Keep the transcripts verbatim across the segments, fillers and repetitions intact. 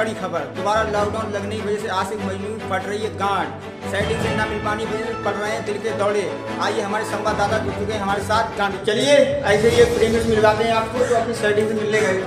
बड़ी खबर, दोबारा लॉकडाउन लगने की वजह से आशिक मजनू फट रही है गांठ। सेटिंग से ना मिल पाने की वजह से पड़ रहे हैं दिल के दौड़े। आइए हमारे संवाददाता जुड़ चुके हैं हमारे साथ गांठ। चलिए ऐसे ही एक प्रेमी से मिलवाते हैं आपको जो अपनी सेटिंग से मिलने गए।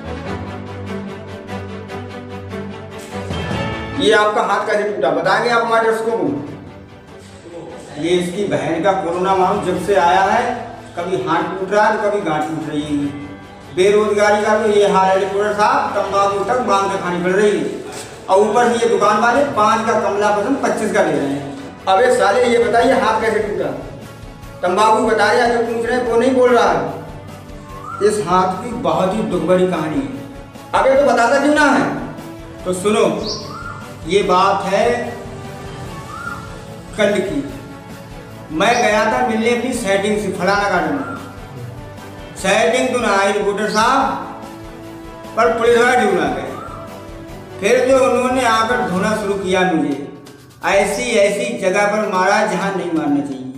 ये आपका हाथ कैसे टूटा बताएंगे आप हमारे दर्शकों को। ये इसकी बहन का कोरोना मामला जब से आया है, कभी हाथ टूट रहा है तो कभी गांठ टूट रही है। बेरोजगारी का तो ये हाल है रिपोर्टर साहब, तंबाकू तक मांग के खानी पड़ रही है और ऊपर से ये दुकान वाले पाँच का कमला पसंद पच्चीस का ले रहे हैं। अबे साले ये बताइए हाथ कैसे टूटा? तंबाकू बता रहे जो पूछ रहे हैं वो नहीं बोल रहा है। इस हाथ की बहुत ही दुख भरी कहानी है। अबे तो बताता क्यों ना है? तो सुनो, ये बात है कल की। मैं गया था मिलने अपनी सेटिंग से फलाना गार्डन में। सेटिंग तो ना आई रिपोर्टर साहब, पर पुलिस वाले ढूंढा गए। फिर जो उन्होंने आकर धोना शुरू किया मुझे, ऐसी ऐसी जगह पर मारा जहां नहीं मारना चाहिए।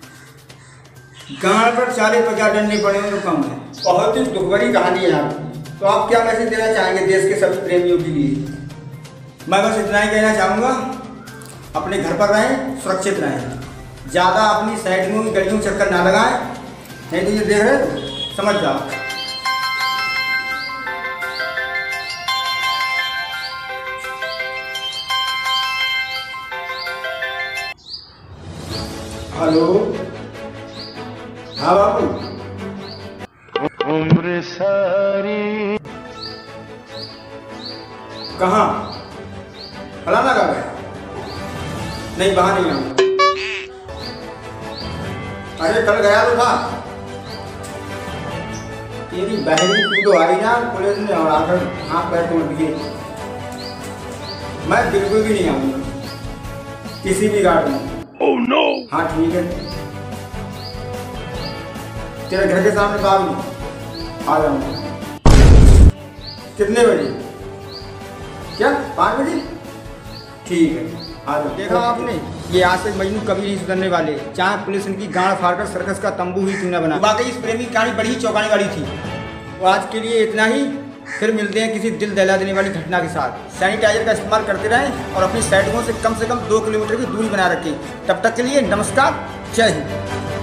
गांड पर चालीस पचास डंडे पड़े तो कम है। बहुत ही दुख भरी कहानी है आपकी। तो आप क्या मैसेज देना चाहेंगे देश के सभी प्रेमियों के लिए? मैं बस इतना ही कहना चाहूँगा, अपने घर पर रहें, सुरक्षित रहें, ज़्यादा अपनी साइडिंगों की गलियों चक्कर ना लगाएं, नहीं तो ये देख रहे हो समझ जाओ। हेलो, हाँ बाबू। उम्र सारी कहाँ? फलाना का गया? नहीं बाहर नहीं आऊँगा। अरे कल गया तो था। तेरी बहन की तो आई ना पुलिस ने और आकर हाथ पैर तोड़ दिए। मैं बिल्कुल भी नहीं आऊँगा किसी भी गार्ड में। Oh no. हाँ ठीक है, तेरे घर के सामने बाग में आ जाऊँगा। कितने बजे? क्या पाँच बजे? ठीक है आ जाओ। देखा आपने, ये आशिक मजनू कभी नहीं सुधरने वाले, चाहे पुलिस इनकी गांड फाड़कर सर्कस का तंबू ही क्यों न बना। वाकई इस प्रेमी की कहानी बड़ी ही चौंकाने वाली थी। तो आज के लिए इतना ही, फिर मिलते हैं किसी दिल दहला देने वाली घटना के साथ। सैनिटाइजर का इस्तेमाल करते रहें और अपनी साइडों से कम से कम दो किलोमीटर की दूरी बना रखें। तब तक के लिए नमस्कार, जय हिंद।